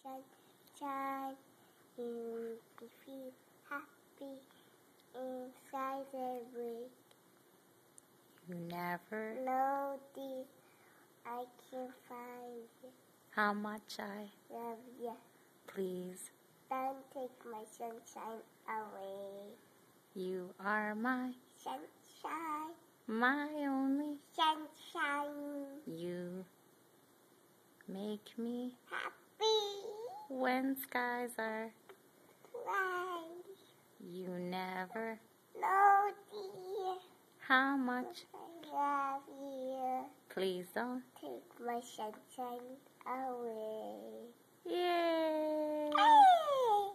sunshine. You feel happy inside every. You never know the I can find you. how much I Love you. please. Don't take my sunshine away. You are my Sunshine, my only. sunshine, You make me happy, when skies are. bright. You never No, dear, how much I love you. please don't. Take my sunshine away. Yay! Hey!